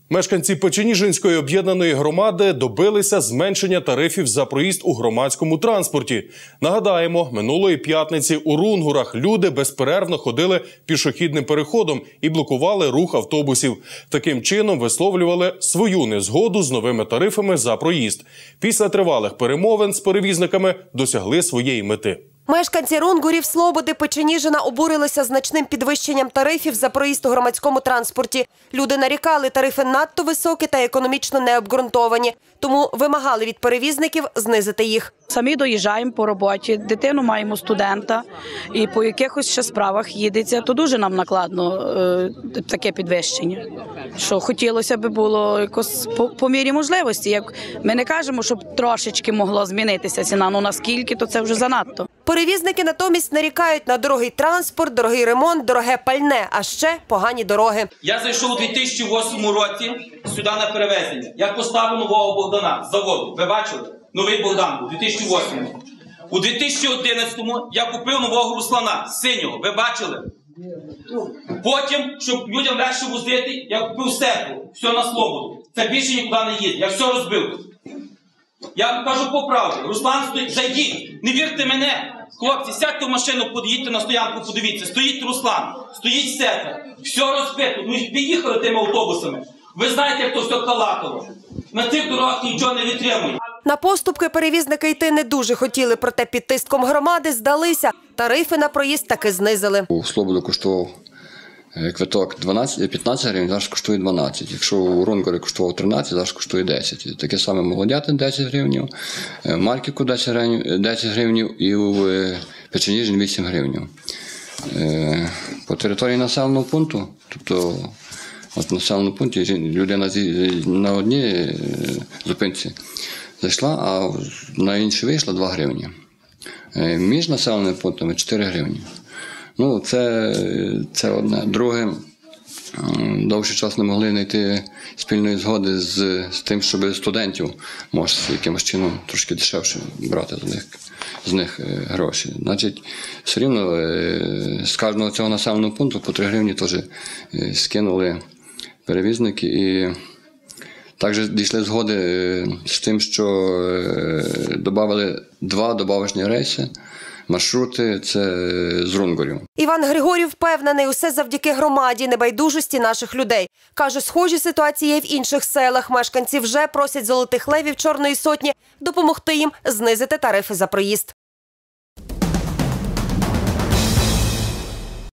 Мешканці Печеніжинської об'єднаної громади добилися зменшення тарифів за проїзд у громадському транспорті. Нагадаємо, минулої п'ятниці у Рунгурах люди безперервно ходили пішохідним переходом і блокували рух автобусів. Таким чином висловлювали свою незгоду з новими тарифами за проїзд. Після тривалих перемовин з перевізниками досягли своєї мети. Мешканці Рунгурів, Слободи, Печеніжина обурилися значним підвищенням тарифів за проїзд у громадському транспорті. Люди нарікали, тарифи надто високі та економічно необґрунтовані, тому вимагали від перевізників знизити їх. Самі доїжджаємо по роботі, дитину маємо студента і по якихось ще справах їдеться, то дуже нам накладно таке підвищення. Що хотілося б було якось по мірі можливості. Як ми не кажемо, щоб трошечки могло змінитися ціна, ну наскільки, то це вже занадто. Перевізники натомість нарікають на дорогий транспорт, дорогий ремонт, дороге пальне, а ще погані дороги. Я зайшов у 2008 році сюди на перевезення. Я поставив нового Богдана з заводу. Ви бачили? Новий Богдан був у 2008. У 2011-му я купив нового Руслана, синього. Ви бачили? Потім, щоб людям легше возити, я купив степлу. Все на Слободу. Це більше нікуди не їде. Я все розбив. Я вам кажу по правді. Руслан стоїть. Зайдіть. Не вірте мене. Хлопці, сядьте в машину, під'їдьте на стоянку, подивіться. Стоїть Руслан, стоїть степла. Все розбито. Ми ж під'їхали тими автобусами. Ви знаєте, як то все калатало. На цих дорогах нічого не витримує. На поступки перевізники йти не дуже хотіли, проте під тиском громади здалися. Тарифи на проїзд таки знизили. У Слободу коштував квиток 15 гривень, зараз коштує 12. Якщо у Рунгурі коштував 13, зараз коштує 10. Таке саме Молодятин 10 гривень, Марківку 10 гривень і у Печеніжин 8 гривень. По території населеного пункту, тобто в населеному пункті людина на одній зупинці зайшла, а на іншій вийшла 2 гривні. Між населеними пунктами 4 гривні. Ну, це одне. Друге, довший час не могли знайти спільної згоди з тим, щоб студентів може якимось чином трошки дешевше брати з них гроші. Значить, все рівно з кожного цього населеного пункту по 3 гривні теж скинули перевізники і також дійшли згоди з тим, що додали 2 добавочні рейси. Маршрути – це з Рунгурів. Іван Григорів впевнений, усе завдяки громаді, небайдужості наших людей. Каже, схожі ситуації є в інших селах. Мешканці вже просять золотих левів Чорної сотні допомогти їм знизити тарифи за проїзд.